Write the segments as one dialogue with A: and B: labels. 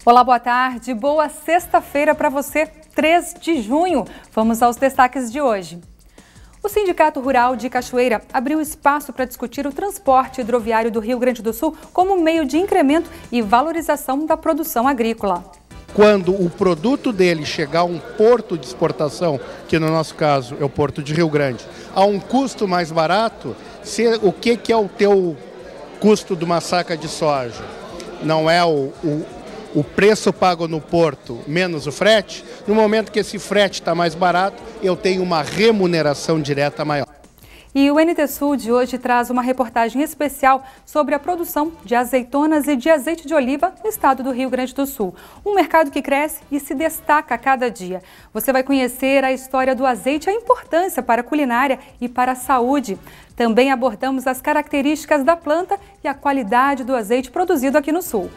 A: Olá, boa tarde. Boa sexta-feira para você, 3 de junho. Vamos aos destaques de hoje. O Sindicato Rural de Cachoeira abriu espaço para discutir o transporte hidroviário do Rio Grande do Sul como meio de incremento e valorização da produção agrícola.
B: Quando o produto dele chegar a um porto de exportação, que no nosso caso é o Porto de Rio Grande, a um custo mais barato, o que é o teu custo de uma saca de soja? Não é o preço pago no porto menos o frete? No momento que esse frete está mais barato, eu tenho uma remuneração direta maior.
A: E o NT Sul de hoje traz uma reportagem especial sobre a produção de azeitonas e de azeite de oliva no estado do Rio Grande do Sul. Um mercado que cresce e se destaca a cada dia. Você vai conhecer a história do azeite, a importância para a culinária e para a saúde. Também abordamos as características da planta e a qualidade do azeite produzido aqui no Sul.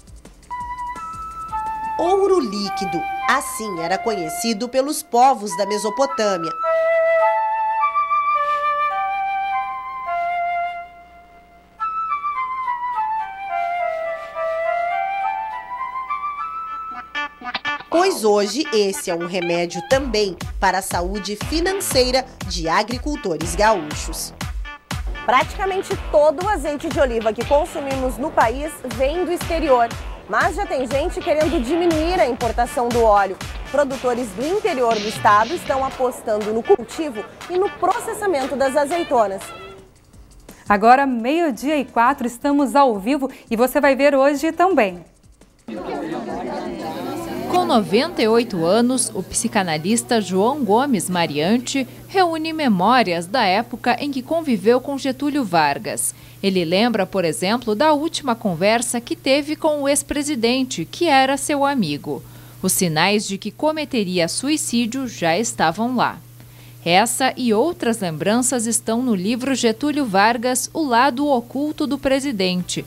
C: Ouro líquido, assim era conhecido pelos povos da Mesopotâmia. Pois hoje esse é um remédio também para a saúde financeira de agricultores gaúchos. Praticamente todo o azeite de oliva que consumimos no país vem do exterior. Mas já tem gente querendo diminuir a importação do óleo. Produtores do interior do estado estão apostando no cultivo e no processamento das azeitonas.
A: Agora, 12:04, estamos ao vivo e você vai ver hoje também.
D: Com 98 anos, o psicanalista João Gomes Mariante reúne memórias da época em que conviveu com Getúlio Vargas. Ele lembra, por exemplo, da última conversa que teve com o ex-presidente, que era seu amigo. Os sinais de que cometeria suicídio já estavam lá. Essa e outras lembranças estão no livro Getúlio Vargas, O Lado Oculto do Presidente.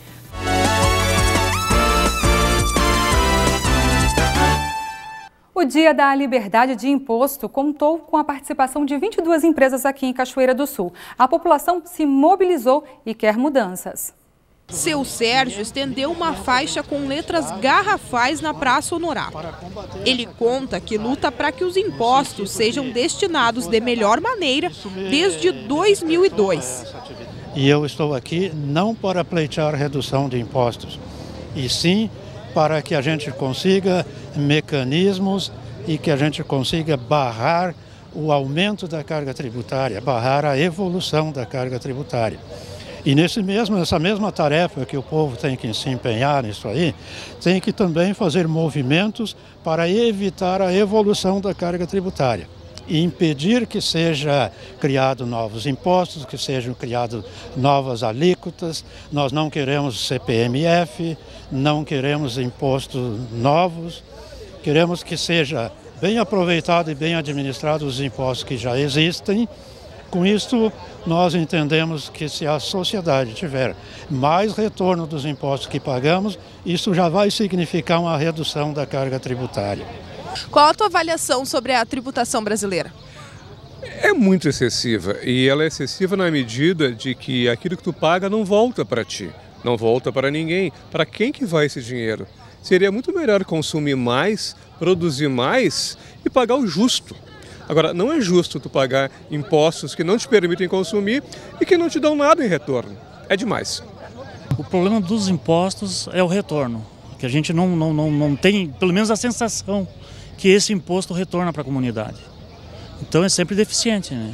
A: O Dia da Liberdade de Imposto contou com a participação de 22 empresas aqui em Cachoeira do Sul. A população se mobilizou e quer mudanças.
E: Seu Sérgio estendeu uma faixa com letras garrafais na Praça Honorável. Ele conta que luta para que os impostos sejam destinados de melhor maneira desde 2002.
F: E eu estou aqui não para pleitear redução de impostos, e sim para que a gente consiga mecanismos e que a gente consiga barrar o aumento da carga tributária, barrar a evolução da carga tributária. E nessa mesma tarefa que o povo tem que se empenhar nisso aí, tem que também fazer movimentos para evitar a evolução da carga tributária e impedir que seja criado novos impostos, que sejam criadas novas alíquotas. Nós não queremos CPMF, não queremos impostos novos, queremos que seja bem aproveitado e bem administrado os impostos que já existem. Com isso, nós entendemos que se a sociedade tiver mais retorno dos impostos que pagamos, isso já vai significar uma redução da carga tributária.
E: Qual a tua avaliação sobre a tributação brasileira?
G: É muito excessiva, e ela é excessiva na medida de que aquilo que tu paga não volta para ti, não volta para ninguém. Para quem que vai esse dinheiro? Seria muito melhor consumir mais, produzir mais e pagar o justo. Agora, não é justo tu pagar impostos que não te permitem consumir e que não te dão nada em retorno. É demais.
H: O problema dos impostos é o retorno, que a gente não tem, pelo menos, a sensação que esse imposto retorna para a comunidade. Então é sempre deficiente, né?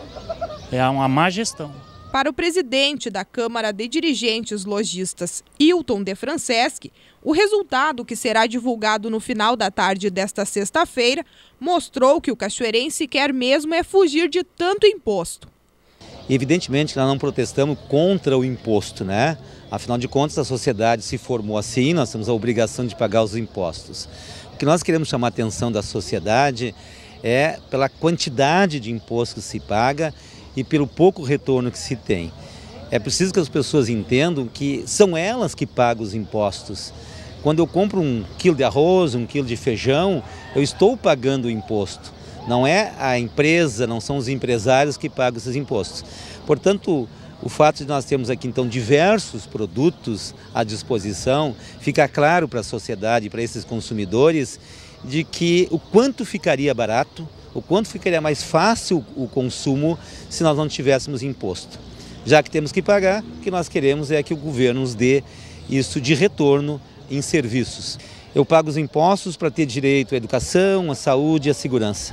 H: É uma má gestão.
E: Para o presidente da Câmara de Dirigentes Lojistas, Hilton de Franceschi, o resultado que será divulgado no final da tarde desta sexta-feira mostrou que o cachoeirense quer mesmo é fugir de tanto imposto.
I: Evidentemente que nós não protestamos contra o imposto, né? Afinal de contas, a sociedade se formou assim, nós temos a obrigação de pagar os impostos. O que nós queremos chamar a atenção da sociedade é pela quantidade de imposto que se paga e pelo pouco retorno que se tem. É preciso que as pessoas entendam que são elas que pagam os impostos. Quando eu compro 1 quilo de arroz, 1 quilo de feijão, eu estou pagando o imposto. Não é a empresa, não são os empresários que pagam esses impostos. Portanto, O fato de nós termos aqui, então, diversos produtos à disposição, fica claro para a sociedade, para esses consumidores, de que o quanto ficaria barato, o quanto ficaria mais fácil o consumo se nós não tivéssemos imposto. Já que temos que pagar, o que nós queremos é que o governo nos dê isso de retorno em serviços. Eu pago os impostos para ter direito à educação, à saúde e à segurança.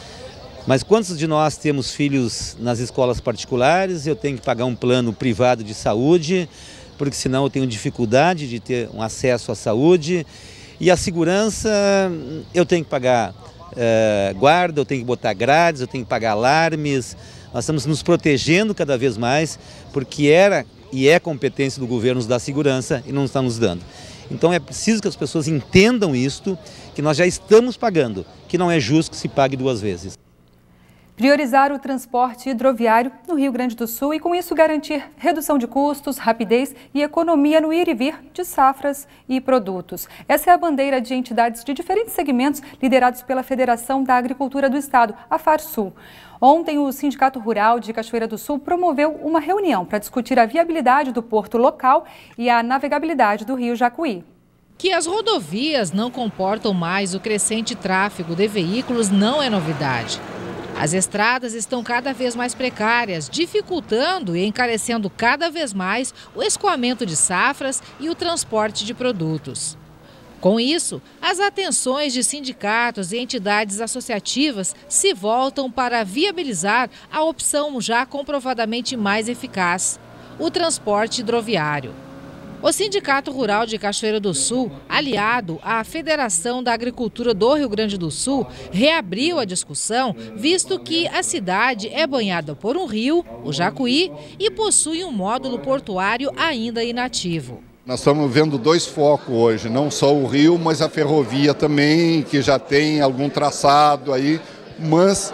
I: Mas quantos de nós temos filhos nas escolas particulares? Eu tenho que pagar um plano privado de saúde, porque senão eu tenho dificuldade de ter um acesso à saúde. E a segurança, eu tenho que pagar guarda, eu tenho que botar grades, eu tenho que pagar alarmes. Nós estamos nos protegendo cada vez mais, porque era e é competência do governo nos dar segurança e não está nos dando. Então é preciso que as pessoas entendam isto, que nós já estamos pagando, que não é justo que se pague duas vezes.
A: Priorizar o transporte hidroviário no Rio Grande do Sul e, com isso, garantir redução de custos, rapidez e economia no ir e vir de safras e produtos. Essa é a bandeira de entidades de diferentes segmentos liderados pela Federação da Agricultura do Estado, a FARSul. Ontem, o Sindicato Rural de Cachoeira do Sul promoveu uma reunião para discutir a viabilidade do porto local e a navegabilidade do rio Jacuí.
D: Que as rodovias não comportam mais o crescente tráfego de veículos não é novidade. As estradas estão cada vez mais precárias, dificultando e encarecendo cada vez mais o escoamento de safras e o transporte de produtos. Com isso, as atenções de sindicatos e entidades associativas se voltam para viabilizar a opção já comprovadamente mais eficaz, o transporte hidroviário. O Sindicato Rural de Cachoeira do Sul, aliado à Federação da Agricultura do Rio Grande do Sul, reabriu a discussão, visto que a cidade é banhada por um rio, o Jacuí, e possui um módulo portuário ainda inativo.
J: Nós estamos vendo dois focos hoje, não só o rio, mas a ferrovia também, que já tem algum traçado aí, mas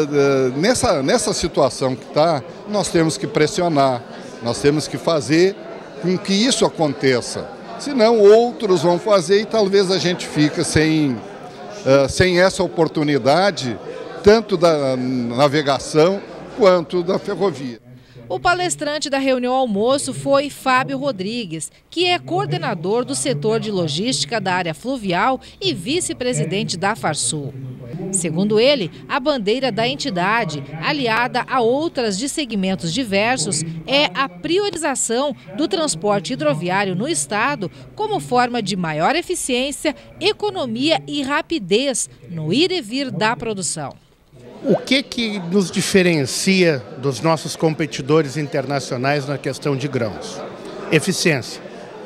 J: nessa situação que está, nós temos que pressionar, nós temos que fazer com que isso aconteça, senão outros vão fazer e talvez a gente fique sem essa oportunidade, tanto da navegação quanto da ferrovia.
D: O palestrante da reunião almoço foi Fábio Rodrigues, que é coordenador do setor de logística da área fluvial e vice-presidente da FARSul. Segundo ele, a bandeira da entidade, aliada a outras de segmentos diversos, é a priorização do transporte hidroviário no estado como forma de maior eficiência, economia e rapidez no ir e vir da produção.
B: O que nos diferencia dos nossos competidores internacionais na questão de grãos? Eficiência,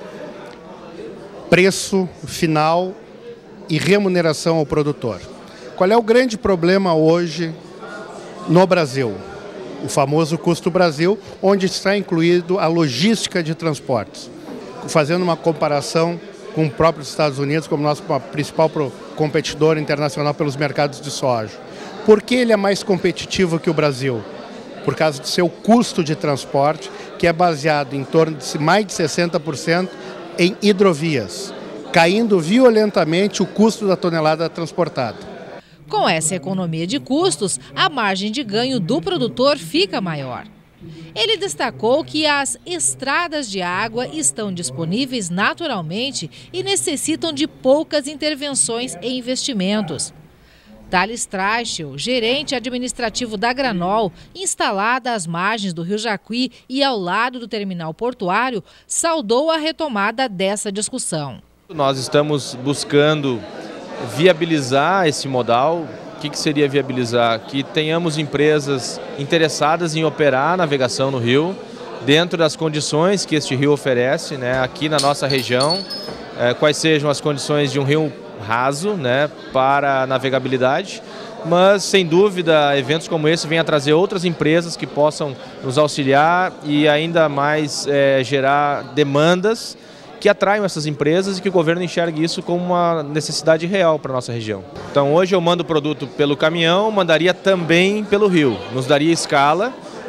B: preço final e remuneração ao produtor. Qual é o grande problema hoje no Brasil? O famoso custo Brasil, onde está incluído a logística de transportes. Fazendo uma comparação com o próprio Estados Unidos, como nosso principal competidor internacional pelos mercados de soja. Por que ele é mais competitivo que o Brasil? Por causa do seu custo de transporte, que é baseado em torno de mais de 60% em hidrovias, caindo violentamente o custo da tonelada transportada.
D: Com essa economia de custos, a margem de ganho do produtor fica maior. Ele destacou que as estradas de água estão disponíveis naturalmente e necessitam de poucas intervenções e investimentos. Thales Traichel, gerente administrativo da Granol, instalada às margens do rio Jacuí e ao lado do terminal portuário, saudou a retomada dessa discussão.
K: Nós estamos buscando viabilizar esse modal. O que seria viabilizar? Que tenhamos empresas interessadas em operar a navegação no rio, dentro das condições que este rio oferece, aqui na nossa região, quais sejam as condições de um rio raso, para a navegabilidade, mas sem dúvida eventos como esse vêm a trazer outras empresas que possam nos auxiliar e ainda mais gerar demandas que atraiam essas empresas e que o governo enxergue isso como uma necessidade real para a nossa região. Então hoje eu mando o produto pelo caminhão, mandaria também pelo rio, nos daria escala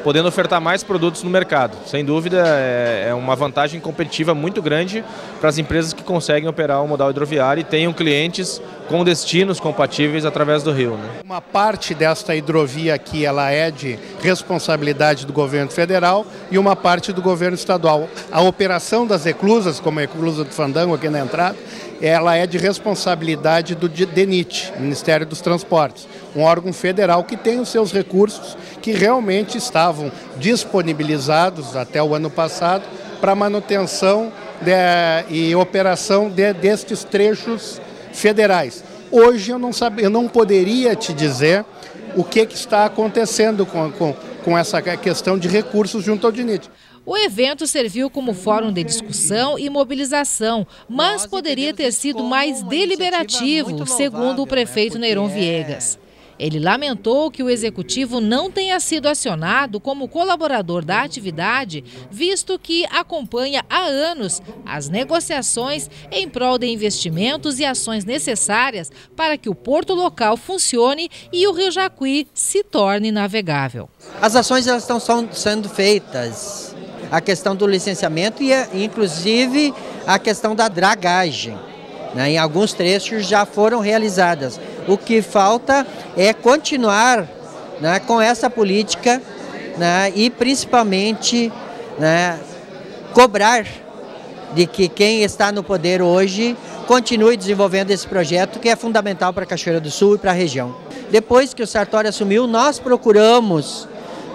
K: podendo ofertar mais produtos no mercado. Sem dúvida, é uma vantagem competitiva muito grande para as empresas que conseguem operar o modal hidroviário e tenham clientes com destinos compatíveis através do rio, né?
B: Uma parte desta hidrovia aqui ela é de responsabilidade do governo federal e uma parte do governo estadual. A operação das eclusas, como a eclusa do Fandango aqui na entrada, ela é de responsabilidade do DENIT, Ministério dos Transportes, um órgão federal que tem os seus recursos que realmente estavam disponibilizados até o ano passado para manutenção e operação destes trechos federais. Hoje eu não poderia te dizer o que está acontecendo com essa questão de recursos junto ao DENIT.
L: O evento serviu como fórum de discussão e mobilização, mas poderia ter sido mais deliberativo, segundo o prefeito Neyron Viegas. Ele lamentou que o executivo não tenha sido acionado como colaborador da atividade, visto que acompanha há anos as negociações em prol de investimentos e ações necessárias para que o porto local funcione e o Rio Jacuí se torne navegável.
M: As ações elas estão sendo feitas, a questão do licenciamento e inclusive a questão da dragagem. Em alguns trechos já foram realizadas. O que falta é continuar com essa política e principalmente cobrar de que quem está no poder hoje continue desenvolvendo esse projeto que é fundamental para a Cachoeira do Sul e para a região. Depois que o Sartori assumiu, nós procuramos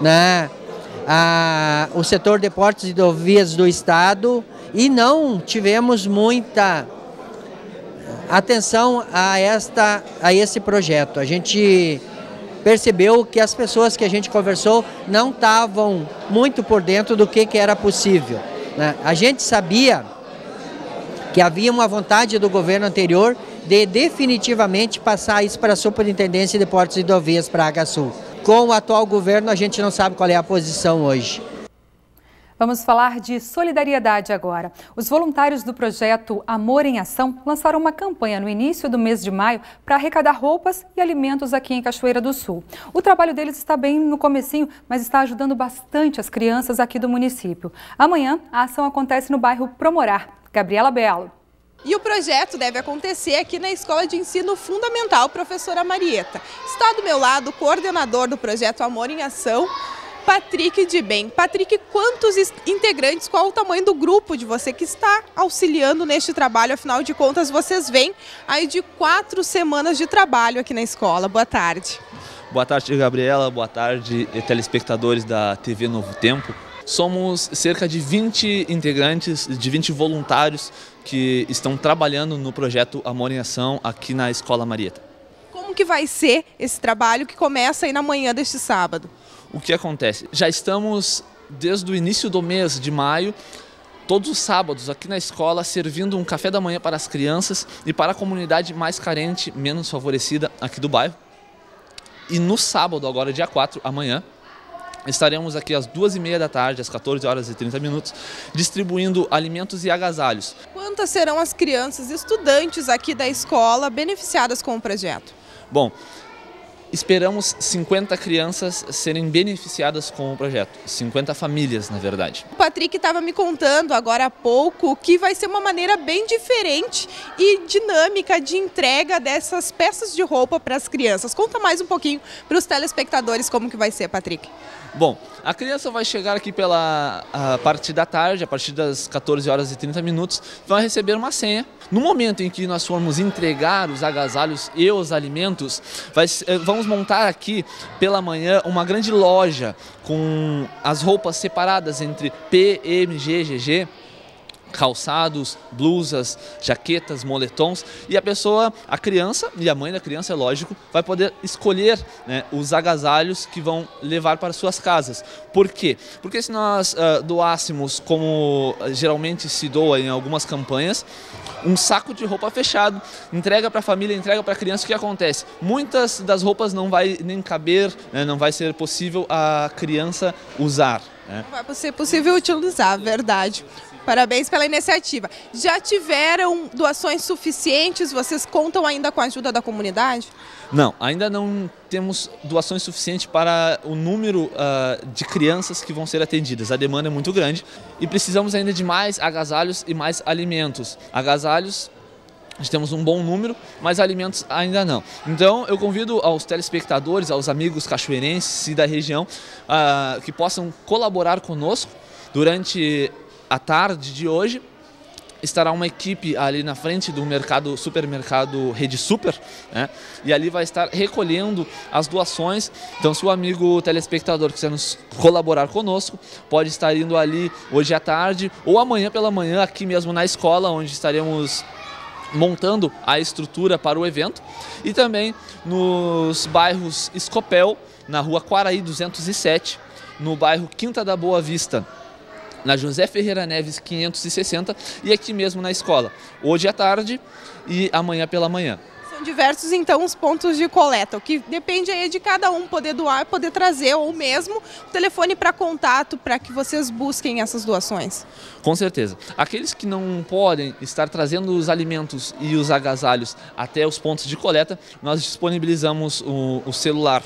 M: o setor de portos e rodovias do Estado e não tivemos muita atenção a esse projeto. A gente percebeu que as pessoas que a gente conversou não estavam muito por dentro do que era possível. A gente sabia que havia uma vontade do governo anterior de definitivamente passar isso para a Superintendência de Portos e Rodovias para a Agasul. Com o atual governo, a gente não sabe qual é a posição hoje.
A: Vamos falar de solidariedade agora. Os voluntários do projeto Amor em Ação lançaram uma campanha no início do mês de maio para arrecadar roupas e alimentos aqui em Cachoeira do Sul. O trabalho deles está bem no comecinho, mas está ajudando bastante as crianças aqui do município. Amanhã, a ação acontece no bairro Promorar. Gabriela Belo.
E: E o projeto deve acontecer aqui na Escola de Ensino Fundamental Professora Marieta. Está do meu lado o coordenador do projeto Amor em Ação, Patrick de Bem. Patrick, quantos integrantes, qual o tamanho do grupo de você que está auxiliando neste trabalho? Afinal de contas, vocês vêm aí de 4 semanas de trabalho aqui na escola. Boa tarde.
N: Boa tarde, Gabriela. Boa tarde, telespectadores da TV Novo Tempo. Somos cerca de 20 integrantes, de 20 voluntários que estão trabalhando no projeto Amor em Ação aqui na Escola Marieta.
E: Como que vai ser esse trabalho que começa aí na manhã deste sábado?
N: O que acontece? Já estamos desde o início do mês de maio, todos os sábados aqui na escola, servindo um café da manhã para as crianças e para a comunidade mais carente, menos favorecida aqui do bairro. E no sábado, agora dia 4, amanhã, estaremos aqui às 2h30 da tarde, às 14h30, distribuindo alimentos e agasalhos.
E: Quantas serão as crianças e estudantes aqui da escola beneficiadas com o projeto?
N: Bom, esperamos 50 crianças serem beneficiadas com o projeto, 50 famílias, na verdade.
E: O Patrick estava me contando agora há pouco que vai ser uma maneira bem diferente e dinâmica de entrega dessas peças de roupa para as crianças. Conta mais um pouquinho para os telespectadores como que vai ser, Patrick.
N: Bom, a criança vai chegar aqui a partir da tarde, a partir das 14h30, vai receber uma senha. No momento em que nós formos entregar os agasalhos e os alimentos, vamos montar aqui pela manhã uma grande loja com as roupas separadas entre P, M, G, GG, calçados, blusas, jaquetas, moletons, e a criança e a mãe da criança, é lógico, vai poder escolher, né, os agasalhos que vão levar para suas casas. Por quê? Porque se nós doássemos, como geralmente se doa em algumas campanhas, um saco de roupa fechado, entrega para a família, entrega para a criança, o que acontece? Muitas das roupas não vai nem caber, né, não vai ser possível a criança usar. Né?
E: Não vai ser possível utilizar, verdade. Parabéns pela iniciativa. Já tiveram doações suficientes? Vocês contam ainda com a ajuda da comunidade?
N: Não, ainda não temos doações suficientes para o número de crianças que vão ser atendidas. A demanda é muito grande e precisamos ainda de mais agasalhos e mais alimentos. Agasalhos, nós temos um bom número, mas alimentos ainda não. Então eu convido aos telespectadores, aos amigos cachoeirenses e da região que possam colaborar conosco. Durante a tarde de hoje estará uma equipe ali na frente do supermercado Rede Super, né? E ali vai estar recolhendo as doações. Então, se o amigo telespectador quiser nos colaborar conosco, pode estar indo ali hoje à tarde ou amanhã pela manhã aqui mesmo na escola, onde estaremos montando a estrutura para o evento, e também nos bairros Escopel, na rua Quaraí 207, no bairro Quinta da Boa Vista, na José Ferreira Neves 560, e aqui mesmo na escola, hoje à tarde e amanhã pela manhã.
E: São diversos, então, os pontos de coleta, o que depende aí de cada um poder doar, poder trazer, ou mesmo o telefone para contato, para que vocês busquem essas doações.
N: Com certeza. Aqueles que não podem estar trazendo os alimentos e os agasalhos até os pontos de coleta, nós disponibilizamos o celular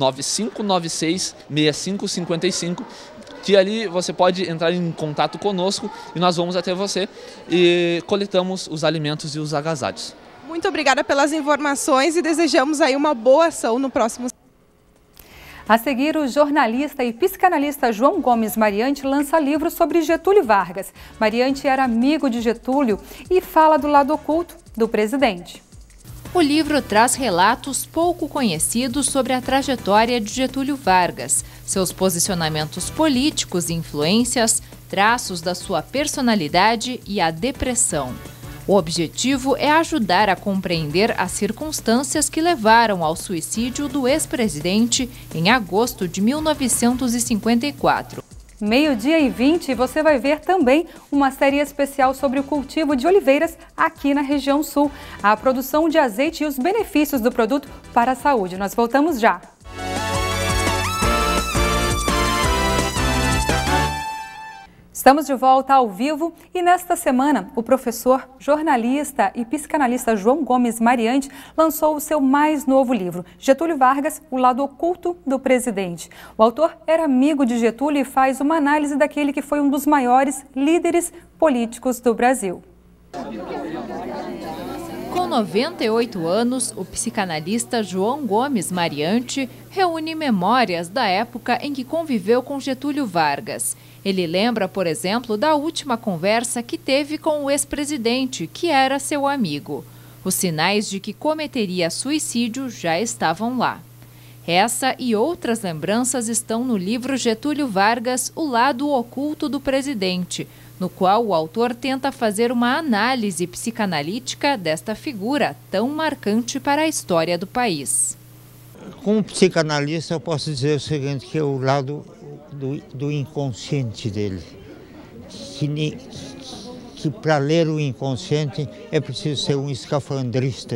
N: 9596-6555, que ali você pode entrar em contato conosco e nós vamos até você e coletamos os alimentos e os agasalhos.
E: Muito obrigada pelas informações e desejamos aí uma boa ação no próximo.
A: A seguir, o jornalista e psicanalista João Gomes Mariante lança livro sobre Getúlio Vargas. Mariante era amigo de Getúlio e fala do lado oculto do presidente.
D: O livro traz relatos pouco conhecidos sobre a trajetória de Getúlio Vargas, seus posicionamentos políticos e influências, traços da sua personalidade e a depressão. O objetivo é ajudar a compreender as circunstâncias que levaram ao suicídio do ex-presidente em agosto de 1954.
A: 12h20, você vai ver também uma série especial sobre o cultivo de oliveiras aqui na região sul, a produção de azeite e os benefícios do produto para a saúde. Nós voltamos já. Estamos de volta ao vivo e nesta semana o professor, jornalista e psicanalista João Gomes Mariante lançou o seu mais novo livro, Getúlio Vargas, O Lado Oculto do Presidente. O autor era amigo de Getúlio e faz uma análise daquele que foi um dos maiores líderes políticos do Brasil.
D: Com 98 anos, o psicanalista João Gomes Mariante reúne memórias da época em que conviveu com Getúlio Vargas. Ele lembra, por exemplo, da última conversa que teve com o ex-presidente, que era seu amigo. Os sinais de que cometeria suicídio já estavam lá. Essa e outras lembranças estão no livro Getúlio Vargas, O Lado Oculto do Presidente, no qual o autor tenta fazer uma análise psicanalítica desta figura tão marcante para a história do país.
O: Como psicanalista, eu posso dizer o seguinte, que é o lado do inconsciente dele. Que para ler o inconsciente é preciso ser um escafandrista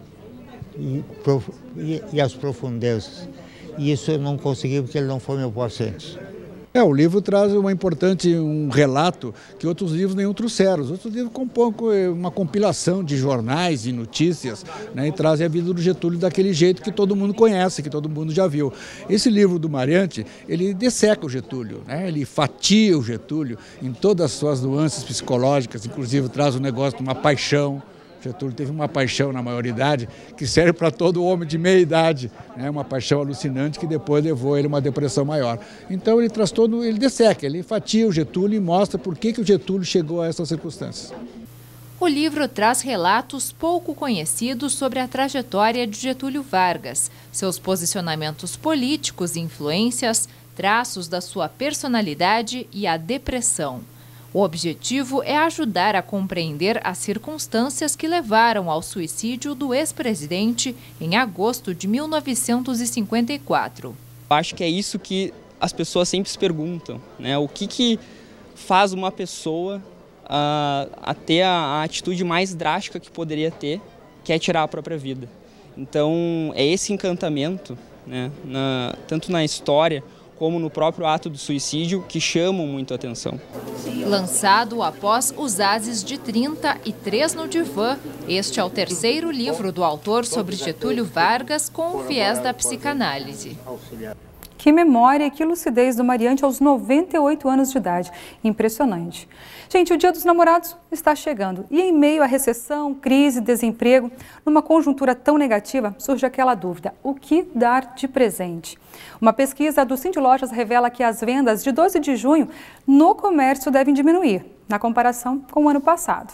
O: e as profundezas. E isso eu não consegui porque ele não foi meu paciente.
P: O livro traz um relato que outros livros nenhum trouxeram. Os outros livros compõem uma compilação de jornais e notícias, né, e trazem a vida do Getúlio daquele jeito que todo mundo conhece, que todo mundo já viu. Esse livro do Mariante, ele desseca o Getúlio, né, ele fatia o Getúlio em todas as suas nuances psicológicas, inclusive traz o negócio de uma paixão. Getúlio teve uma paixão na maioridade que serve para todo homem de meia idade, né? Uma paixão alucinante que depois levou ele a uma depressão maior. Então ele traz ele desseca, ele fatia o Getúlio e mostra por que o Getúlio chegou a essas circunstâncias.
D: O livro traz relatos pouco conhecidos sobre a trajetória de Getúlio Vargas, seus posicionamentos políticos e influências, traços da sua personalidade e a depressão. O objetivo é ajudar a compreender as circunstâncias que levaram ao suicídio do ex-presidente em agosto de 1954.
Q: Acho que é isso que as pessoas sempre se perguntam, né? O que faz uma pessoa a ter a atitude mais drástica que poderia ter, que é tirar a própria vida. Então, é esse encantamento, né? Tanto na história como no próprio ato do suicídio, que chamam muito a atenção.
D: Lançado após Os Ases de 30 e 3 no Divã, este é o terceiro livro do autor sobre Getúlio Vargas com o viés da psicanálise.
A: Que memória e que lucidez do Mariante aos 98 anos de idade. Impressionante. Gente, o Dia dos Namorados está chegando e em meio à recessão, crise, desemprego, numa conjuntura tão negativa, surge aquela dúvida: o que dar de presente? Uma pesquisa do Cindy Lojas revela que as vendas de 12 de junho no comércio devem diminuir, na comparação com o ano passado.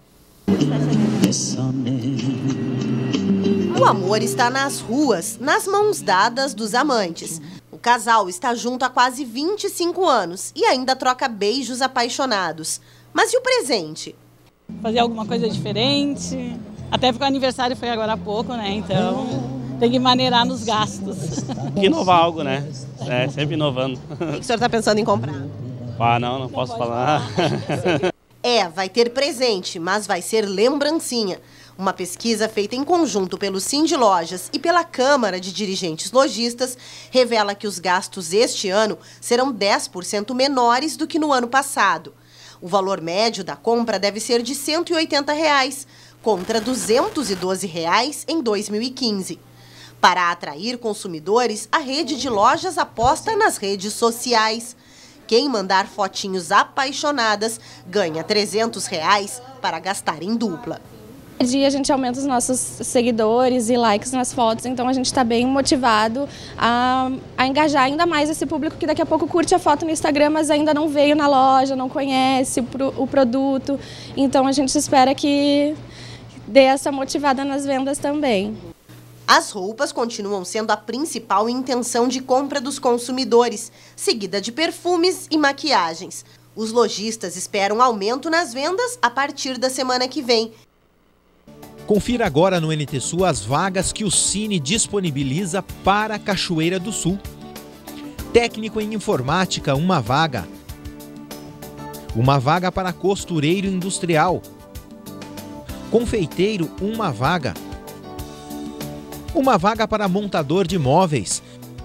C: O amor está nas ruas, nas mãos dadas dos amantes. O casal está junto há quase 25 anos e ainda troca beijos apaixonados. Mas e o presente?
R: Fazer alguma coisa diferente, até porque o aniversário foi agora há pouco, né? Então tem que maneirar nos gastos.
S: Inovar algo, né? Sempre inovando.
C: O que o senhor está pensando em comprar?
S: Ah, não posso falar.
C: Vai ter presente, mas vai ser lembrancinha. Uma pesquisa feita em conjunto pelo Cindy Lojas e pela Câmara de Dirigentes Lojistas revela que os gastos este ano serão 10% menores do que no ano passado. O valor médio da compra deve ser de R$ 180, contra R$ 212 em 2015. Para atrair consumidores, a rede de lojas aposta nas redes sociais. Quem mandar fotinhos apaixonadas ganha R$ 300 para gastar em dupla.
T: Dia a gente aumenta os nossos seguidores e likes nas fotos, então a gente está bem motivado a engajar ainda mais esse público que daqui a pouco curte a foto no Instagram, mas ainda não veio na loja, não conhece o produto. Então a gente espera que dê essa motivada nas vendas também.
C: As roupas continuam sendo a principal intenção de compra dos consumidores, seguida de perfumes e maquiagens. Os lojistas esperam aumento nas vendas a partir da semana que vem.
U: Confira agora no NT Sul as vagas que o Cine disponibiliza para a Cachoeira do Sul. Técnico em informática, uma vaga. Uma vaga para costureiro industrial. Confeiteiro, uma vaga. Uma vaga para montador de móveis.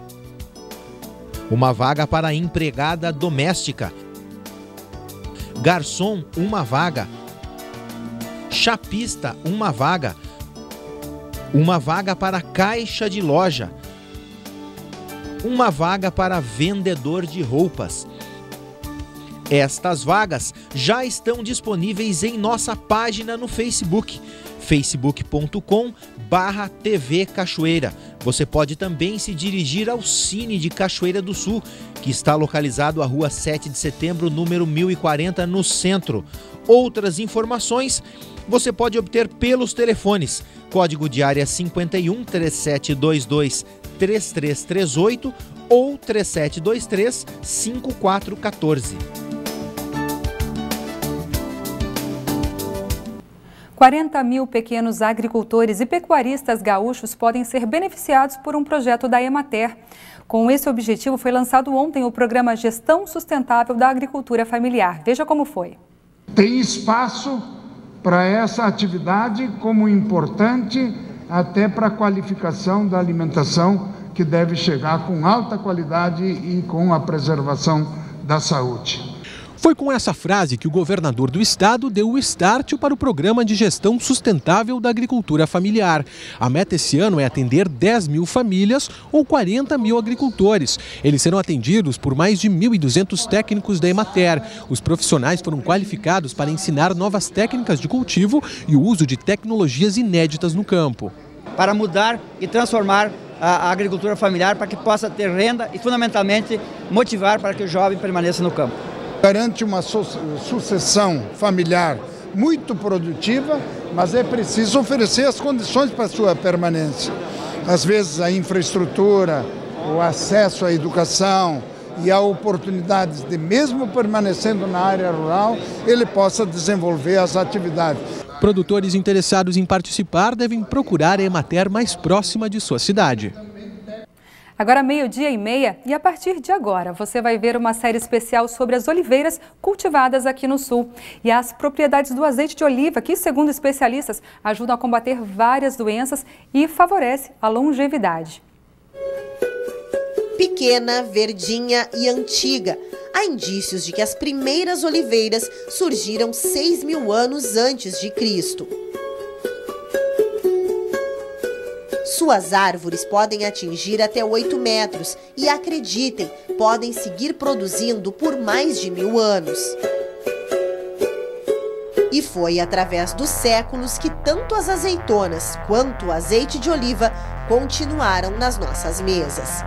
U: Uma vaga para empregada doméstica. Garçom, uma vaga. Chapista, uma vaga. Uma vaga para caixa de loja. Uma vaga para vendedor de roupas. Estas vagas já estão disponíveis em nossa página no Facebook, facebook.com/TV Cachoeira. Você pode também se dirigir ao Cine de Cachoeira do Sul, que está localizado à Rua 7 de Setembro, número 1040, no centro. Outras informações você pode obter pelos telefones, código de área 51 3722 3338 ou 3723 5414.
A: 40 mil pequenos agricultores e pecuaristas gaúchos podem ser beneficiados por um projeto da Emater. Com esse objetivo, foi lançado ontem o programa Gestão Sustentável da Agricultura Familiar. Veja como foi.
V: Tem espaço para essa atividade como importante até para a qualificação da alimentação, que deve chegar com alta qualidade e com a preservação da saúde.
W: Foi com essa frase que o governador do estado deu o start para o Programa de Gestão Sustentável da Agricultura Familiar. A meta esse ano é atender 10 mil famílias ou 40 mil agricultores. Eles serão atendidos por mais de 1.200 técnicos da Emater. Os profissionais foram qualificados para ensinar novas técnicas de cultivo e o uso de tecnologias inéditas no campo.
X: Para mudar e transformar a agricultura familiar para que possa ter renda e, fundamentalmente, motivar para que o jovem permaneça no campo.
V: Garante uma sucessão familiar muito produtiva, mas é preciso oferecer as condições para a sua permanência. Às vezes a infraestrutura, o acesso à educação e a oportunidades de, mesmo permanecendo na área rural, ele possa desenvolver as atividades.
W: Produtores interessados em participar devem procurar a Emater mais próxima de sua cidade.
A: Agora 12:30 e a partir de agora você vai ver uma série especial sobre as oliveiras cultivadas aqui no sul e as propriedades do azeite de oliva que, segundo especialistas, ajudam a combater várias doenças e favorece a longevidade.
C: Pequena, verdinha e antiga, há indícios de que as primeiras oliveiras surgiram 6.000 anos antes de Cristo. Suas árvores podem atingir até 8 metros e, acreditem, podem seguir produzindo por mais de 1000 anos. E foi através dos séculos que tanto as azeitonas quanto o azeite de oliva continuaram nas nossas mesas.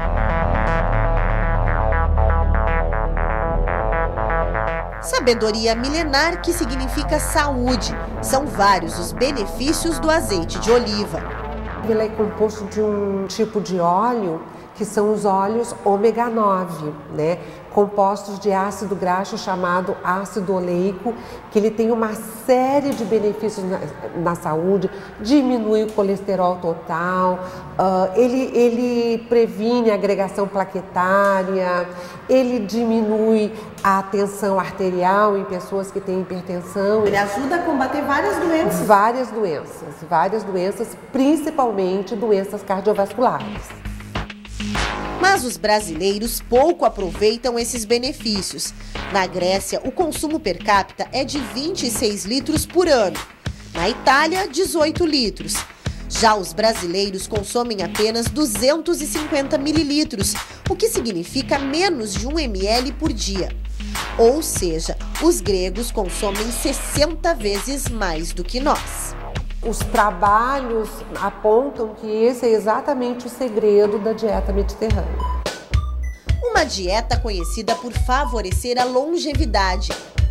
C: Sabedoria milenar que significa saúde. São vários os benefícios do azeite de oliva.
F: Ele é composto de um tipo de óleo que são os óleos ômega 9, né? Compostos de ácido graxo chamado ácido oleico, que ele tem uma série de benefícios na saúde, diminui o colesterol total, ele previne a agregação plaquetária, ele diminui a tensão arterial em pessoas que têm hipertensão.
C: Ele ajuda a combater várias doenças.
F: Várias doenças, principalmente doenças cardiovasculares.
C: Mas os brasileiros pouco aproveitam esses benefícios. Na Grécia, o consumo per capita é de 26 litros por ano. Na Itália, 18 litros. Já os brasileiros consomem apenas 250 mililitros, o que significa menos de 1 ml por dia. Ou seja, os gregos consomem 60 vezes mais do que nós.
F: Os trabalhos apontam que esse é exatamente o segredo da dieta mediterrânea.
C: Uma dieta conhecida por favorecer a longevidade.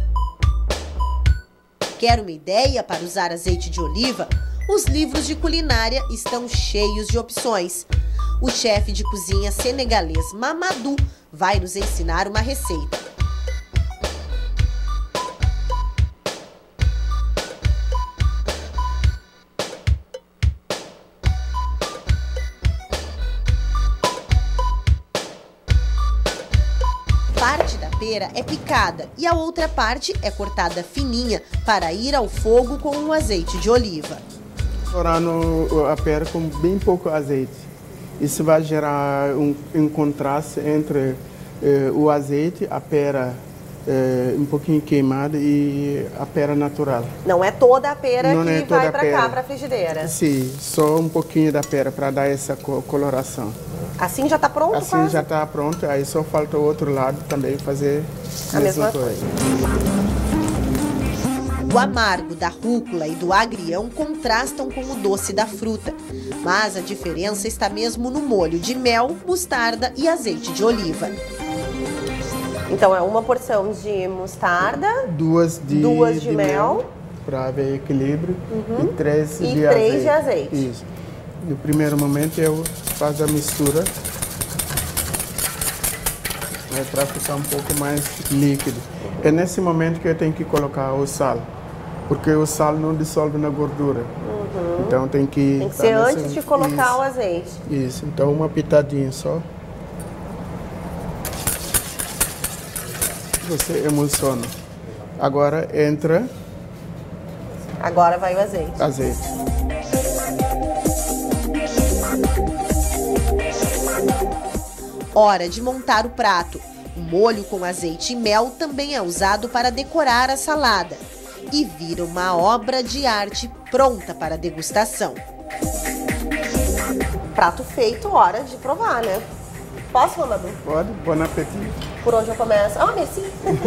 C: Quer uma ideia para usar azeite de oliva? Os livros de culinária estão cheios de opções. O chefe de cozinha senegalês Mamadou vai nos ensinar uma receita. Parte da pera é picada e a outra parte é cortada fininha para ir ao fogo com o azeite de oliva.
G: Dourando a pera com bem pouco azeite. Isso vai gerar um contraste entre o azeite, a pera um pouquinho queimada e a pera natural.
C: Não é toda a pera que vai para cá, para a frigideira?
G: Sim, só um pouquinho da pera para dar essa coloração.
C: Assim já está pronto?
G: Assim quase? Já está pronto, aí só falta o outro lado também fazer a mesma coisa.
C: O amargo da rúcula e do agrião contrastam com o doce da fruta, mas a diferença está mesmo no molho de mel, mostarda e azeite de oliva. Então é uma porção de mostarda, duas de mel
G: para ver equilíbrio e 3
C: de azeite.
G: Isso. No primeiro momento eu faço a mistura para ficar um pouco mais líquido. É nesse momento que eu tenho que colocar o sal, porque o sal não dissolve na gordura. Então tem que
C: ser antes de colocar o azeite.
G: Isso, então uma pitadinha só. Você emulsiona. Agora entra.
C: Agora vai o azeite.
G: Azeite.
C: Hora de montar o prato. O molho com azeite e mel também é usado para decorar a salada. E vira uma obra de arte pronta para degustação. Prato feito, hora de provar, né? Posso, Mamadou?
G: Pode, bom apetite.
C: Por onde eu começo? Ah, merci.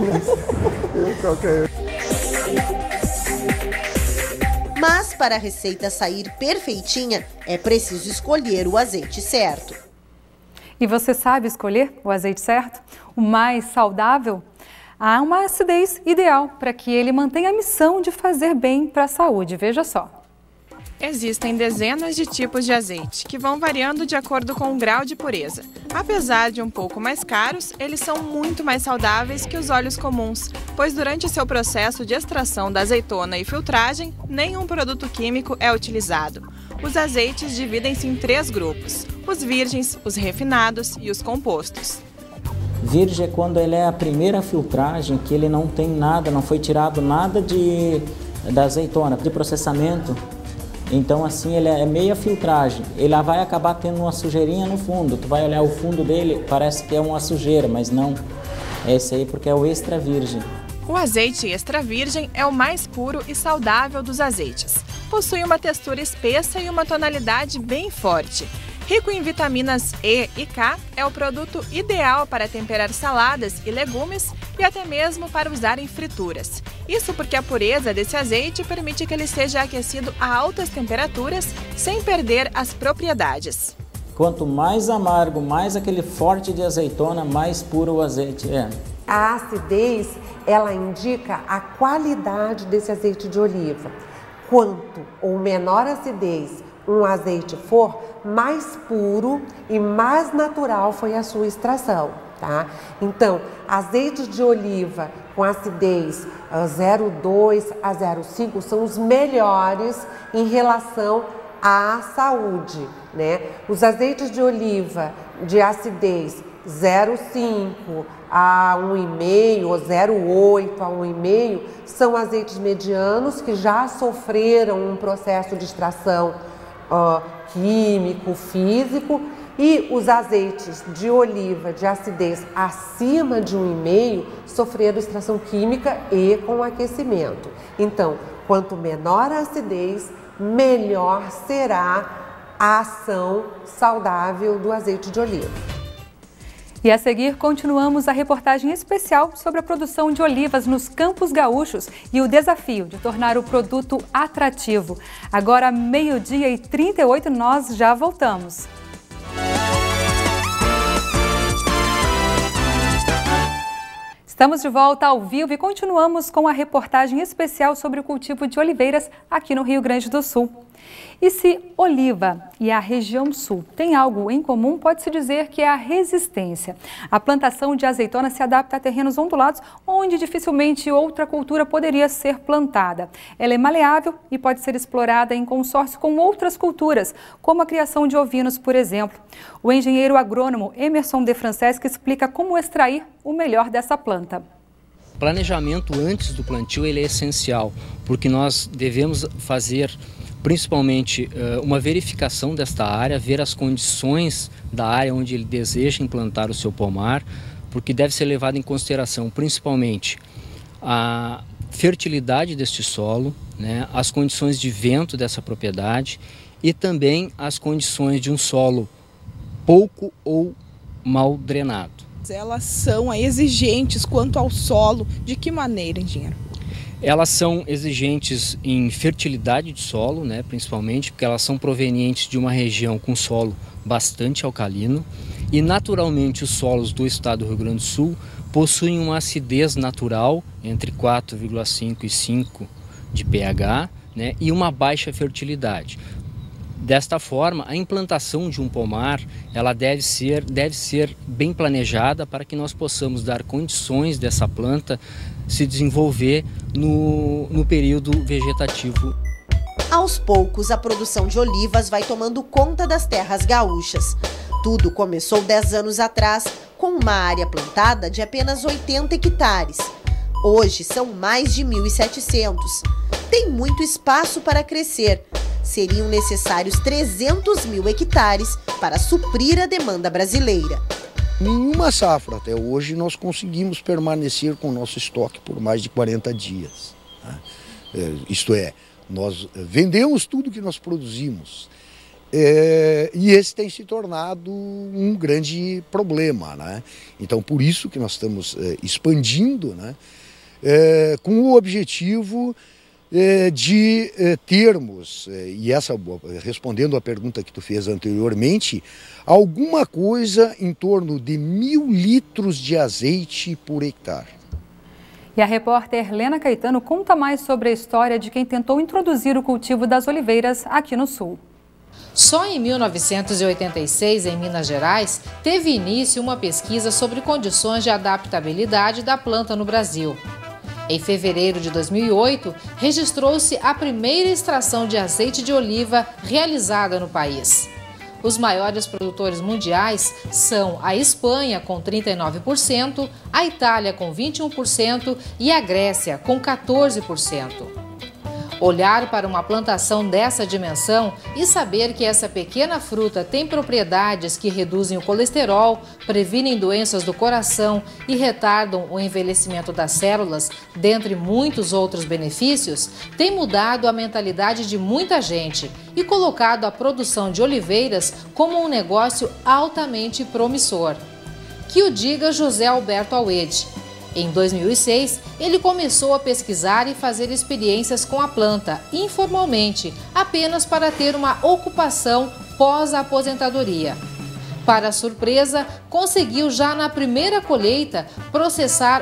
C: Mas para a receita sair perfeitinha, é preciso escolher o azeite certo.
A: E você sabe escolher o azeite certo? O mais saudável? Há uma acidez ideal para que ele mantenha a missão de fazer bem para a saúde. Veja só.
E: Existem dezenas de tipos de azeite, que vão variando de acordo com o grau de pureza. Apesar de um pouco mais caros, eles são muito mais saudáveis que os óleos comuns, pois durante seu processo de extração da azeitona e filtragem, nenhum produto químico é utilizado. Os azeites dividem-se em 3 grupos: os virgens, os refinados e os compostos.
H: Virgem é quando ele é a primeira filtragem, que ele não tem nada, não foi tirado nada da azeitona, de processamento. Então assim ele é meia filtragem, ele vai acabar tendo uma sujeirinha no fundo, tu vai olhar o fundo dele, parece que é uma sujeira, mas não, é esse aí porque é o extra virgem.
B: O azeite extra virgem é o mais puro e saudável dos azeites. Possui uma textura espessa e uma tonalidade bem forte. Rico em vitaminas E e K, é o produto ideal para temperar saladas e legumes e até mesmo para usar em frituras. Isso porque a pureza desse azeite permite que ele seja aquecido a altas temperaturas sem perder as propriedades.
H: Quanto mais amargo, mais aquele forte de azeitona, mais puro o azeite é.
F: A acidez, ela indica a qualidade desse azeite de oliva. Quanto ou menor acidez um azeite for, mais puro e mais natural foi a sua extração, tá? Então, azeites de oliva com acidez 0,2 a 0,5 são os melhores em relação à saúde, né? Os azeites de oliva de acidez 0,5 a 1,5 ou 0,8 a 1,5 são azeites medianos que já sofreram um processo de extração químico, físico, e os azeites de oliva de acidez acima de 1,5 sofreram extração química e com aquecimento. Então, quanto menor a acidez, melhor será a ação saudável do azeite de oliva.
A: E a seguir, continuamos a reportagem especial sobre a produção de olivas nos Campos Gaúchos e o desafio de tornar o produto atrativo. Agora, 12h38, nós já voltamos. Estamos de volta ao vivo e continuamos com a reportagem especial sobre o cultivo de oliveiras aqui no Rio Grande do Sul. E se oliva e a região sul tem algo em comum, pode-se dizer que é a resistência. A plantação de azeitona se adapta a terrenos ondulados, onde dificilmente outra cultura poderia ser plantada. Ela é maleável e pode ser explorada em consórcio com outras culturas, como a criação de ovinos, por exemplo. O engenheiro agrônomo Emerson de Franceschi explica como extrair o melhor dessa planta.
I: Planejamento antes do plantio ele é essencial, porque nós devemos fazer principalmente uma verificação desta área, ver as condições da área onde ele deseja implantar o seu pomar, porque deve ser levado em consideração principalmente a fertilidade deste solo, né, as condições de vento dessa propriedade e também as condições de um solo pouco ou mal drenado.
E: Elas são exigentes quanto ao solo. De que maneira, engenheiro?
I: Elas são exigentes em fertilidade de solo, né, principalmente, porque elas são provenientes de uma região com solo bastante alcalino e, naturalmente, os solos do estado do Rio Grande do Sul possuem uma acidez natural entre 4,5 e 5 de pH, né, e uma baixa fertilidade. Desta forma, a implantação de um pomar ela deve ser bem planejada para que nós possamos dar condições dessa planta se desenvolver no período vegetativo.
C: Aos poucos, a produção de olivas vai tomando conta das terras gaúchas. Tudo começou 10 anos atrás, com uma área plantada de apenas 80 hectares. Hoje são mais de 1.700. Tem muito espaço para crescer. Seriam necessários 300 mil hectares para suprir a demanda brasileira.
J: Nenhuma safra até hoje nós conseguimos permanecer com o nosso estoque por mais de 40 dias. Né? Isto é, nós vendemos tudo que nós produzimos. E esse tem se tornado um grande problema, né? Então, por isso que nós estamos expandindo, né? Com o objetivo de termos, e respondendo à pergunta que tu fez anteriormente, alguma coisa em torno de 1.000 litros de azeite por hectare.
A: E a repórter Lena Caetano conta mais sobre a história de quem tentou introduzir o cultivo das oliveiras aqui no Sul.
L: Só em 1986, em Minas Gerais, teve início uma pesquisa sobre condições de adaptabilidade da planta no Brasil. Em fevereiro de 2008, registrou-se a primeira extração de azeite de oliva realizada no país. Os maiores produtores mundiais são a Espanha, com 39%, a Itália, com 21% e a Grécia, com 14%. Olhar para uma plantação dessa dimensão e saber que essa pequena fruta tem propriedades que reduzem o colesterol, previnem doenças do coração e retardam o envelhecimento das células, dentre muitos outros benefícios, tem mudado a mentalidade de muita gente e colocado a produção de oliveiras como um negócio altamente promissor. Que o diga José Alberto Alwede. Em 2006, ele começou a pesquisar e fazer experiências com a planta, informalmente, apenas para ter uma ocupação pós-aposentadoria. Para surpresa, conseguiu já na primeira colheita processar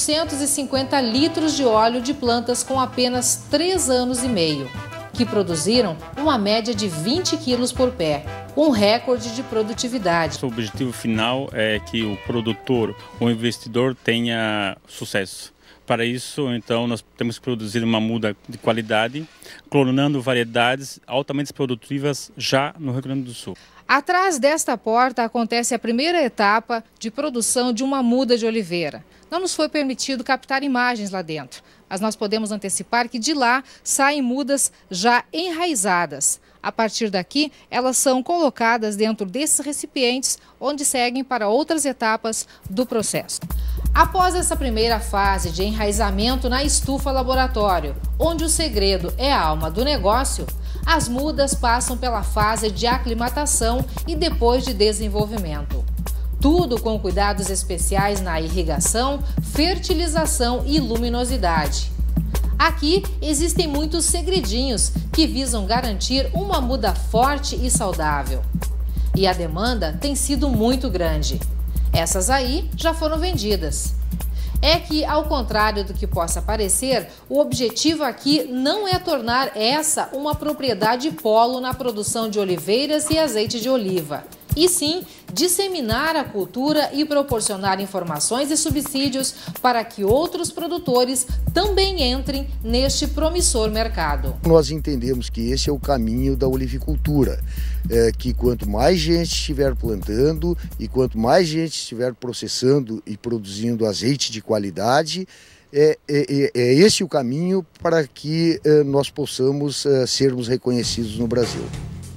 L: 850 litros de óleo de plantas com apenas 3 anos e meio, que produziram uma média de 20 quilos por pé. Um recorde de produtividade.
K: O objetivo final é que o produtor, o investidor tenha sucesso. Para isso, então, nós temos que produzir uma muda de qualidade, clonando variedades altamente produtivas já no Rio Grande do Sul.
L: Atrás desta porta acontece a primeira etapa de produção de uma muda de oliveira. Não nos foi permitido captar imagens lá dentro, mas nós podemos antecipar que de lá saem mudas já enraizadas. A partir daqui, elas são colocadas dentro desses recipientes, onde seguem para outras etapas do processo. Após essa primeira fase de enraizamento na estufa laboratório, onde o segredo é a alma do negócio, as mudas passam pela fase de aclimatação e depois de desenvolvimento. Tudo com cuidados especiais na irrigação, fertilização e luminosidade. Aqui existem muitos segredinhos que visam garantir uma muda forte e saudável. E a demanda tem sido muito grande. Essas aí já foram vendidas. É que, ao contrário do que possa parecer, o objetivo aqui não é tornar essa uma propriedade polo na produção de oliveiras e azeite de oliva, e sim disseminar a cultura e proporcionar informações e subsídios para que outros produtores também entrem neste promissor mercado.
J: Nós entendemos que esse é o caminho da olivicultura, que quanto mais gente estiver plantando e quanto mais gente estiver processando e produzindo azeite de qualidade, é esse o caminho para que nós possamos sermos reconhecidos no Brasil.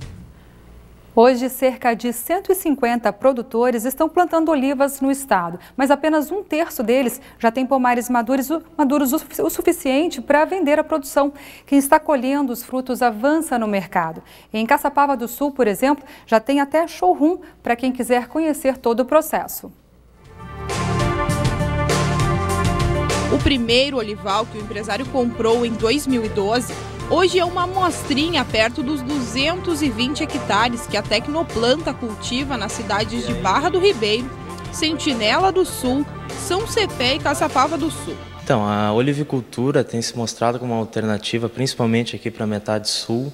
A: Hoje, cerca de 150 produtores estão plantando olivas no estado, mas apenas 1/3 deles já tem pomares maduros o suficiente para vender a produção. Quem está colhendo os frutos avança no mercado. Em Caçapava do Sul, por exemplo, já tem até showroom para quem quiser conhecer todo o processo.
E: O primeiro olival que o empresário comprou em 2012 hoje é uma amostrinha perto dos 220 hectares que a Tecnoplanta cultiva nas cidades de Barra do Ribeiro, Sentinela do Sul, São Cepé e Caçapava do Sul.
M: Então, a olivicultura tem se mostrado como uma alternativa, principalmente aqui para a metade sul,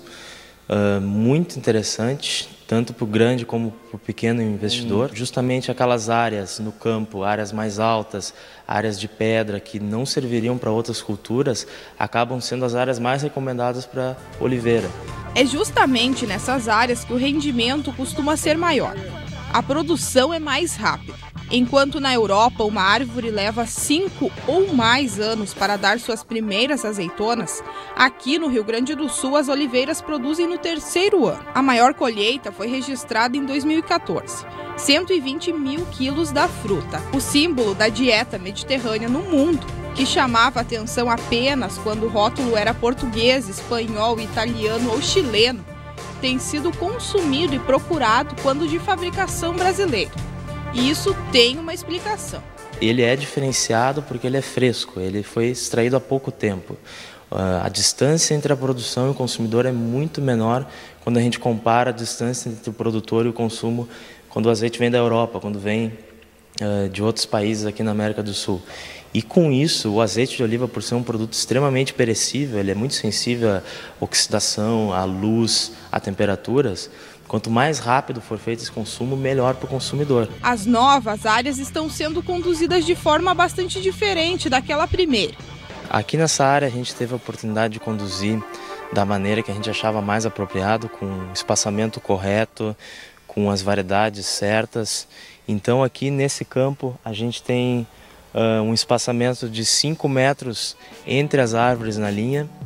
M: muito interessante, tanto para o grande como para o pequeno investidor. Justamente aquelas áreas no campo, áreas mais altas, áreas de pedra que não serviriam para outras culturas, acabam sendo as áreas mais recomendadas para oliveira.
E: É justamente nessas áreas que o rendimento costuma ser maior. A produção é mais rápida. Enquanto na Europa uma árvore leva 5 ou mais anos para dar suas primeiras azeitonas, aqui no Rio Grande do Sul as oliveiras produzem no 3º ano. A maior colheita foi registrada em 2014, 120 mil quilos da fruta, o símbolo da dieta mediterrânea no mundo, que chamava atenção apenas quando o rótulo era português, espanhol, italiano ou chileno, tem sido consumido e procurado quando de fabricação brasileira. E isso tem uma explicação.
M: Ele é diferenciado porque ele é fresco, ele foi extraído há pouco tempo. A distância entre a produção e o consumidor é muito menor quando a gente compara a distância entre o produtor e o consumo quando o azeite vem da Europa, quando vem de outros países aqui na América do Sul. E com isso, o azeite de oliva, por ser um produto extremamente perecível, ele é muito sensível à oxidação, à luz, a temperaturas. Quanto mais rápido for feito esse consumo, melhor para o consumidor.
E: As novas áreas estão sendo conduzidas de forma bastante diferente daquela primeira.
M: Aqui nessa área a gente teve a oportunidade de conduzir da maneira que a gente achava mais apropriado, com o espaçamento correto, com as variedades certas. Então aqui nesse campo a gente tem um espaçamento de 5 metros entre as árvores na linha,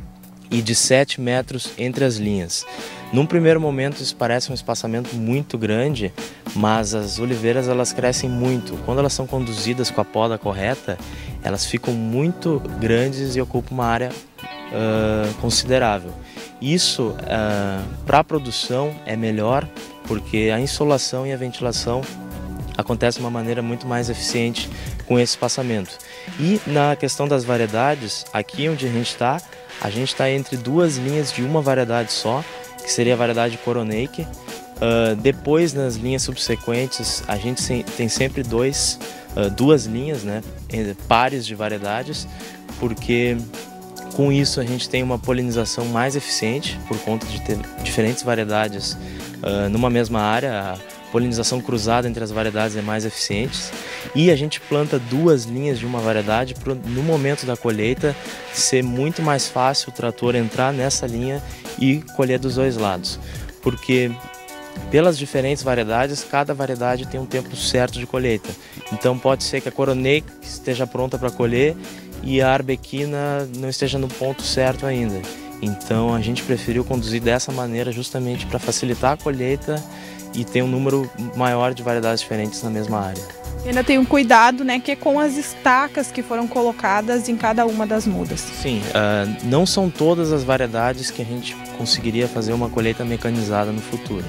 M: e de 7 metros entre as linhas. Num primeiro momento isso parece um espaçamento muito grande, mas as oliveiras elas crescem muito. Quando elas são conduzidas com a poda correta, elas ficam muito grandes e ocupam uma área considerável. Isso para a produção é melhor porque a insolação e a ventilação acontecem de uma maneira muito mais eficiente com esse espaçamento. E na questão das variedades, aqui onde a gente está entre 2 linhas de uma variedade só, que seria a variedade Coronaceae. Depois, nas linhas subsequentes, a gente tem sempre 2 linhas, né, pares de variedades, porque com isso a gente tem uma polinização mais eficiente, por conta de ter diferentes variedades numa mesma área. A polinização cruzada entre as variedades é mais eficiente. E a gente planta 2 linhas de uma variedade para no momento da colheita ser muito mais fácil o trator entrar nessa linha e colher dos 2 lados. Porque pelas diferentes variedades, cada variedade tem um tempo certo de colheita. Então pode ser que a Coronaceae esteja pronta para colher e a Arbequina não esteja no ponto certo ainda. Então a gente preferiu conduzir dessa maneira justamente para facilitar a colheita e ter um número maior de variedades diferentes na mesma área.
E: E ainda tem um cuidado, né, que é com as estacas que foram colocadas em cada uma das mudas.
M: Sim, não são todas as variedades que a gente conseguiria fazer uma colheita mecanizada no futuro.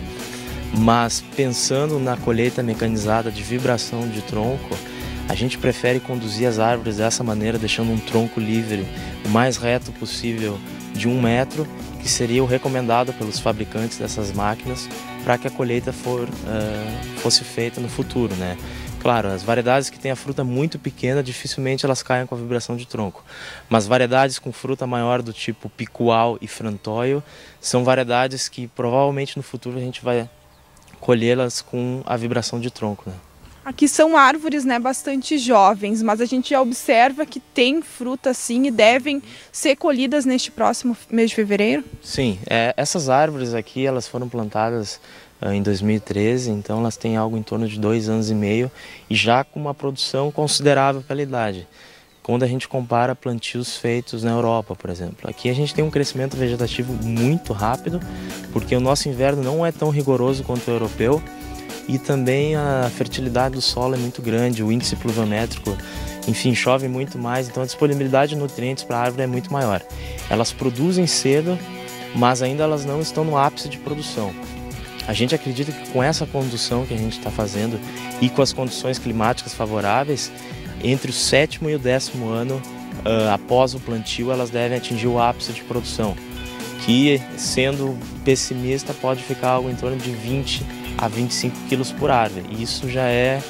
M: Mas pensando na colheita mecanizada de vibração de tronco, a gente prefere conduzir as árvores dessa maneira, deixando um tronco livre o mais reto possível de 1 metro, que seria o recomendado pelos fabricantes dessas máquinas para que a colheita fosse feita no futuro, né? Claro, as variedades que têm a fruta muito pequena, dificilmente elas caem com a vibração de tronco. Mas variedades com fruta maior do tipo picual e frantóio são variedades que provavelmente no futuro a gente vai colhê-las com a vibração de tronco, né?
E: Aqui são árvores, né, bastante jovens, mas a gente já observa que tem fruta sim e devem ser colhidas neste próximo mês de fevereiro?
M: Sim, essas árvores aqui elas foram plantadas em 2013, então elas têm algo em torno de 2 anos e meio e já com uma produção considerável pela idade. Quando a gente compara plantios feitos na Europa, por exemplo. Aqui a gente tem um crescimento vegetativo muito rápido, porque o nosso inverno não é tão rigoroso quanto o europeu e também a fertilidade do solo é muito grande, o índice pluviométrico, enfim, chove muito mais, então a disponibilidade de nutrientes para a árvore é muito maior. Elas produzem cedo, mas ainda elas não estão no ápice de produção. A gente acredita que com essa condução que a gente está fazendo e com as condições climáticas favoráveis, entre o 7º e o 10º ano, após o plantio, elas devem atingir o ápice de produção, que, sendo pessimista, pode ficar algo em torno de 20 a 25 quilos por árvore. E isso já é,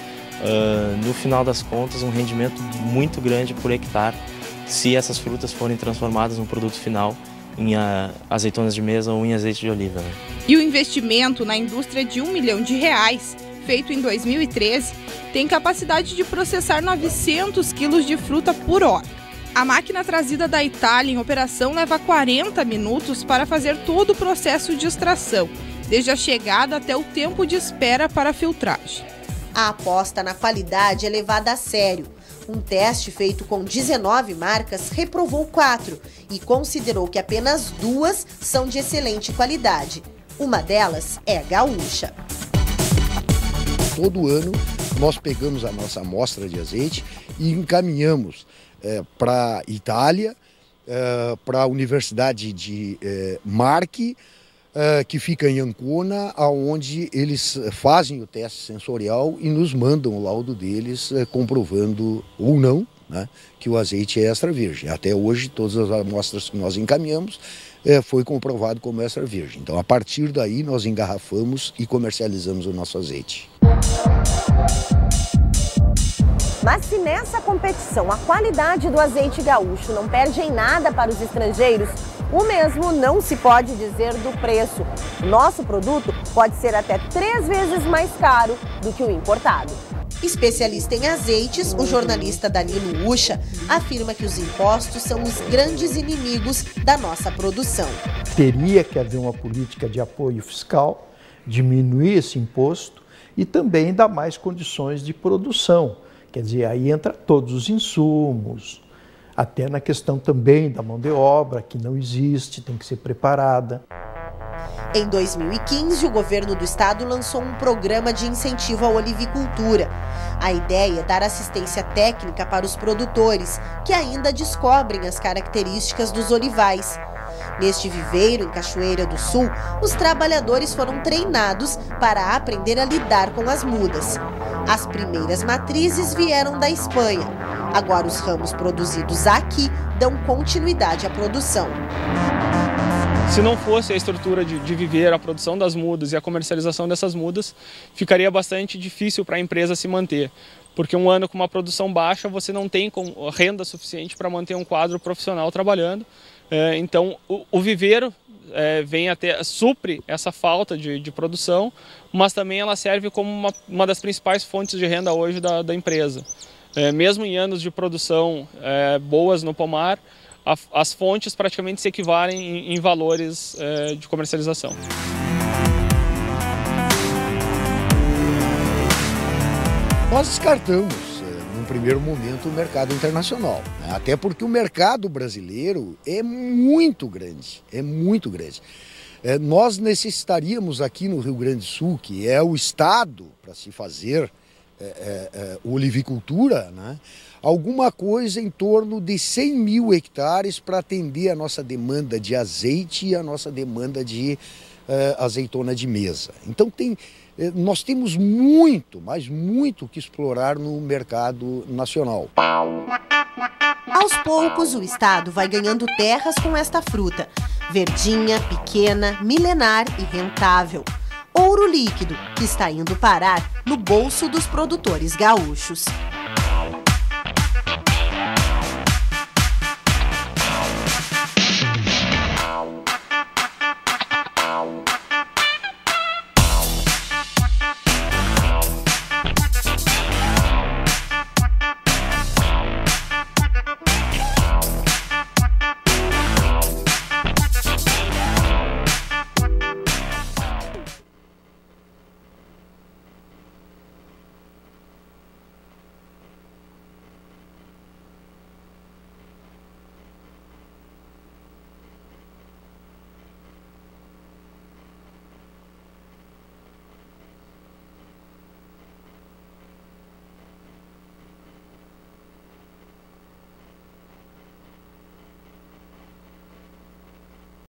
M: no final das contas, um rendimento muito grande por hectare, se essas frutas forem transformadas no produto final em azeitonas de mesa ou em azeite de oliva, né?
E: E o investimento na indústria de R$1 milhão, feito em 2013, tem capacidade de processar 900 quilos de fruta por hora. A máquina trazida da Itália em operação leva 40 minutos para fazer todo o processo de extração, desde a chegada até o tempo de espera para a filtragem.
C: A aposta na qualidade é levada a sério. Um teste feito com 19 marcas reprovou 4 e considerou que apenas 2 são de excelente qualidade. Uma delas é a gaúcha.
J: Todo ano nós pegamos a nossa amostra de azeite e encaminhamos para a Itália, para a Universidade de Marche, que fica em Ancona, onde eles fazem o teste sensorial e nos mandam o laudo deles comprovando ou não, né, que o azeite é extra virgem. Até hoje, todas as amostras que nós encaminhamos foi comprovado como extra virgem. Então, a partir daí, nós engarrafamos e comercializamos o nosso azeite.
C: Mas se nessa competição a qualidade do azeite gaúcho não perde em nada para os estrangeiros, o mesmo não se pode dizer do preço. Nosso produto pode ser até 3 vezes mais caro do que o importado. Especialista em azeites, o jornalista Danilo Ucha afirma que os impostos são os grandes inimigos da nossa produção.
N: Teria que haver uma política de apoio fiscal, diminuir esse imposto e também dar mais condições de produção. Quer dizer, aí entra todos os insumos, até na questão também da mão de obra, que não existe, tem que ser preparada.
C: Em 2015, o governo do estado lançou um programa de incentivo à olivicultura. A ideia é dar assistência técnica para os produtores, que ainda descobrem as características dos olivais. Neste viveiro, em Cachoeira do Sul, os trabalhadores foram treinados para aprender a lidar com as mudas. As primeiras matrizes vieram da Espanha. Agora os ramos produzidos aqui dão continuidade à produção.
D: Se não fosse a estrutura de viver, a produção das mudas e a comercialização dessas mudas, ficaria bastante difícil para a empresa se manter. Porque um ano com uma produção baixa, você não tem renda suficiente para manter um quadro profissional trabalhando. Então, o viveiro supre essa falta de produção, mas também ela serve como uma das principais fontes de renda hoje da empresa. Mesmo em anos de produção boas no pomar, as fontes praticamente se equivalem em valores de comercialização.
J: Nós descartamos, num primeiro momento, o mercado internacional, né? Até porque o mercado brasileiro é muito grande, nós necessitaríamos aqui no Rio Grande do Sul, que é o estado para se fazer olivicultura, né? Alguma coisa em torno de 100 mil hectares para atender a nossa demanda de azeite e a nossa demanda de azeitona de mesa. Então nós temos muito, mas muito que explorar no mercado nacional.
C: Aos poucos, o estado vai ganhando terras com esta fruta. Verdinha, pequena, milenar e rentável. Ouro líquido, que está indo parar no bolso dos produtores gaúchos.